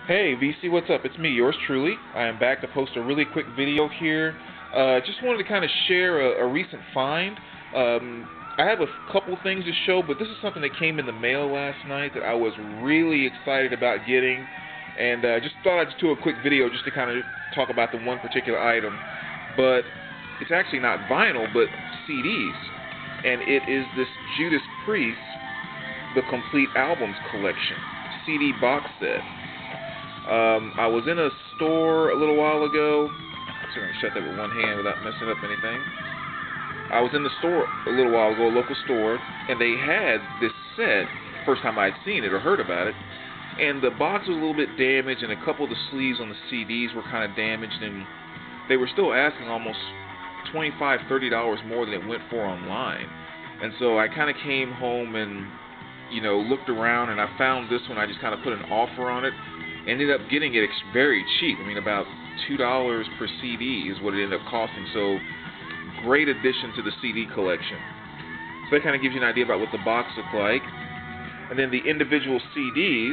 Hey VC, what's up? It's me, yours truly. I am back to post a really quick video here. Just wanted to kind of share a recent find. I have a couple things to show, but this is something that came in the mail last night that I was really excited about getting, and just thought I'd just do a quick video just to kind of talk about the one particular item. But it's actually not vinyl, but CDs, and it is this Judas Priest, the complete albums collection, CD box set. I was in a store a little while ago. I'm going to shut that with one hand without messing up anything. I was in the store a little while ago, a local store, and they had this set, first time I'd seen it or heard about it, and the box was a little bit damaged, and a couple of the sleeves on the CDs were kind of damaged, and they were still asking almost $25, $30 more than it went for online. And so I kind of came home and, looked around, and I found this one. I just kind of put an offer on it. Ended up getting it very cheap. I mean, about $2 per CD is what it ended up costing. So, great addition to the CD collection. So that kind of gives you an idea about what the box looked like. And then the individual CDs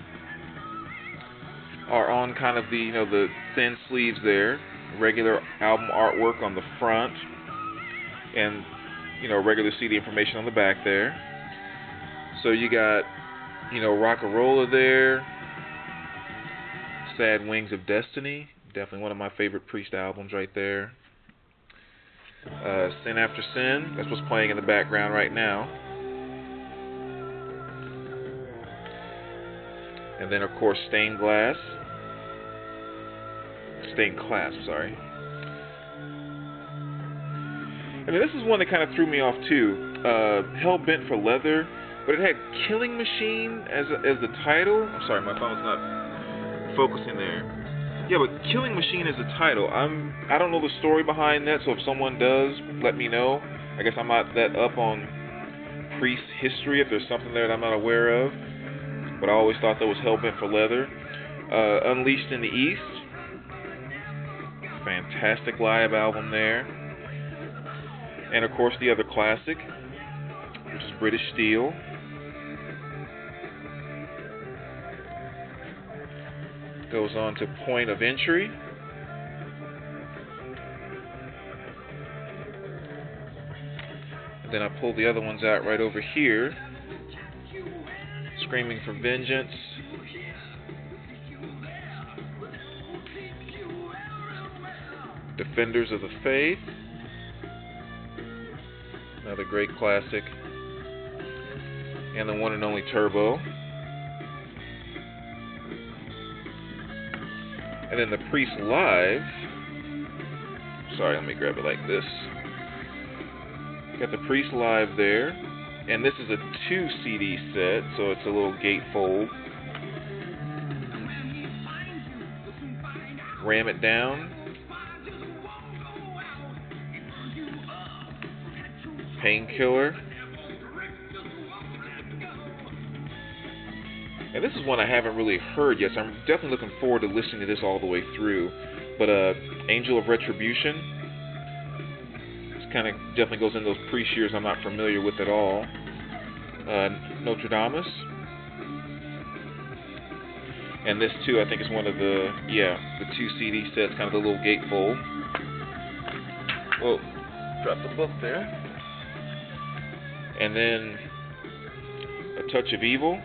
are on kind of the, the thin sleeves there. Regular album artwork on the front, and regular CD information on the back there. So you got, Rock-A-Rolla there. Sad Wings of Destiny, definitely one of my favorite Priest albums right there. Sin After Sin, that's what's playing in the background right now. And then, of course, Stained Clasp, sorry. And then this is one that kind of threw me off too. Hell Bent for Leather, but it had Killing Machine as the title. I'm sorry, my phone's not focusing there. Yeah, but Killing Machine is the title. I don't know the story behind that, so if someone does, let me know. I guess I'm not that up on Priest history, if there's something there that I'm not aware of. But I always thought that was Hellbent for Leather. Unleashed in the East. Fantastic live album there. And of course the other classic, which is British Steel. Goes on to Point of Entry. And then I pull the other ones out right over here. Screaming for Vengeance. Defenders of the Faith. Another great classic. And the one and only Turbo. And then the Priest Live. Sorry, let me grab it like this. Got the Priest Live there. And this is a 2 CD set, so it's a little gatefold. Ram It Down. Painkiller. And this is one I haven't really heard yet, so I'm definitely looking forward to listening to this all the way through. But Angel of Retribution. This kind of definitely goes into those Priest years I'm not familiar with at all. Nostradamus. And this too, I think is one of the 2 CD sets, kind of the little gatefold. Whoa, dropped the book there. And then A Touch of Evil.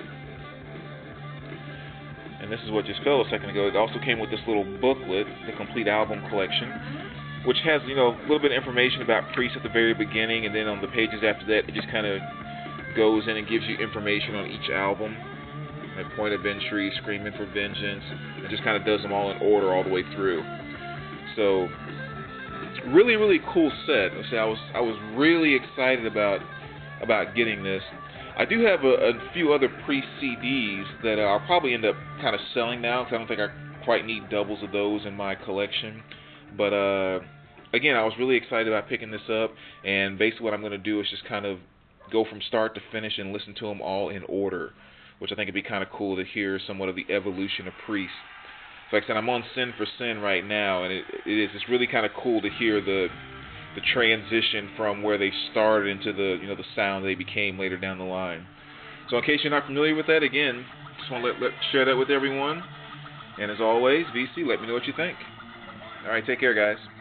And this is what just fell a second ago. It also came with this little booklet, the complete album collection, which has, a little bit of information about Priest at the very beginning, and then on the pages after that, it just kind of goes in and gives you information on each album. At Point of Entry, Screaming for Vengeance. It just kind of does them all in order all the way through. So, really, really cool set. I was really excited about getting this. I do have a few other Priest CDs that I'll probably end up kind of selling now, because I don't think I quite need doubles of those in my collection. But again, I was really excited about picking this up, and basically what I'm going to do is just kind of go from start to finish and listen to them all in order, which I think would be kind of cool to hear somewhat of the evolution of Priest. So like I said, I'm on Sin for Sin right now, and it's really kind of cool to hear the transition from where they started into the the sound they became later down the line. So in case you're not familiar with that, again, just want to share that with everyone. And as always, VC, let me know what you think. All right, take care, guys.